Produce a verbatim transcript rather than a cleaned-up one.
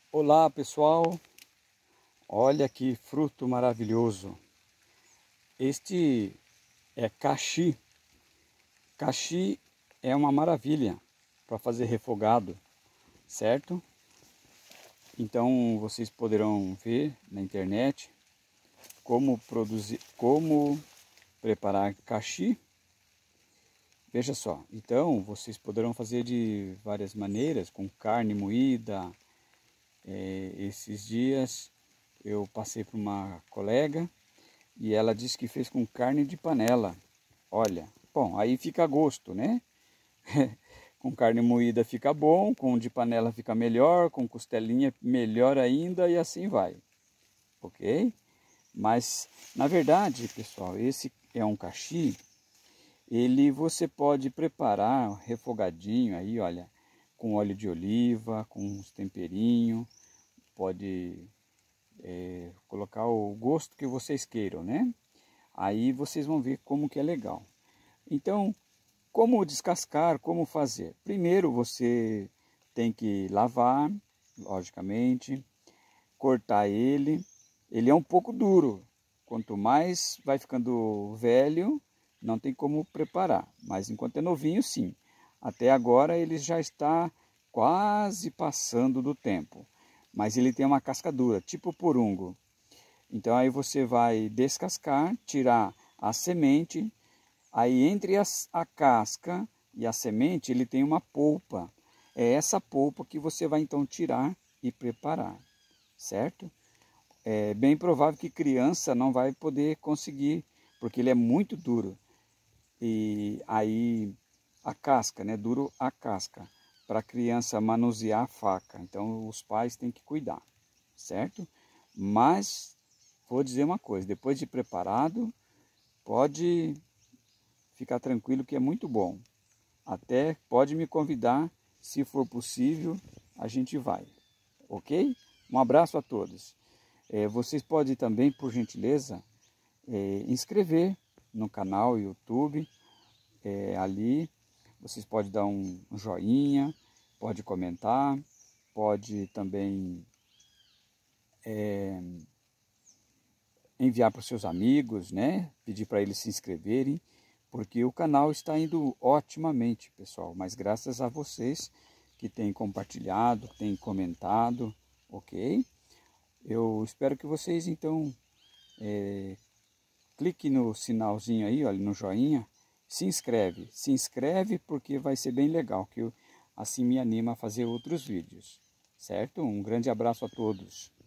Olá pessoal, olha que fruto maravilhoso. Este é caxi. Caxi é uma maravilha para fazer refogado, certo? Então vocês poderão ver na internet como produzir, como preparar caxi. Veja só, então vocês poderão fazer de várias maneiras, com carne moída. É, esses dias eu passei por uma colega e ela disse que fez com carne de panela. Olha, bom, aí fica a gosto, né? Com carne moída fica bom, com de panela fica melhor, com costelinha melhor ainda e assim vai, ok? Mas na verdade, pessoal, esse é um caxi. Ele você pode preparar refogadinho aí, olha, com óleo de oliva, com uns temperinhos, pode é, colocar o gosto que vocês queiram, né? Aí vocês vão ver como que é legal. Então, como descascar, como fazer? Primeiro você tem que lavar, logicamente, cortar ele. Ele é um pouco duro. Quanto mais vai ficando velho, não tem como preparar. Mas enquanto é novinho, sim. Até agora ele já está quase passando do tempo. Mas ele tem uma casca dura, tipo porungo. Então aí você vai descascar, tirar a semente. Aí entre as, a casca e a semente ele tem uma polpa. É essa polpa que você vai então tirar e preparar, certo? É bem provável que criança não vai poder conseguir, porque ele é muito duro. E aí a casca, né? Duro a casca, para a criança manusear a faca. Então os pais têm que cuidar, certo? Mas vou dizer uma coisa, depois de preparado, pode ficar tranquilo que é muito bom. Até pode me convidar, se for possível, a gente vai, ok? Um abraço a todos. É, vocês podem também, por gentileza, é, inscrever no canal YouTube, é, ali vocês podem dar um, um joinha, pode comentar, pode também é, enviar para os seus amigos, né? Pedir para eles se inscreverem, porque o canal está indo otimamente, pessoal, mas graças a vocês que têm compartilhado, que têm comentado, ok? Eu espero que vocês então é, clique no sinalzinho aí, olha, no joinha, se inscreve, se inscreve porque vai ser bem legal, que eu, assim me anima a fazer outros vídeos, certo? Um grande abraço a todos.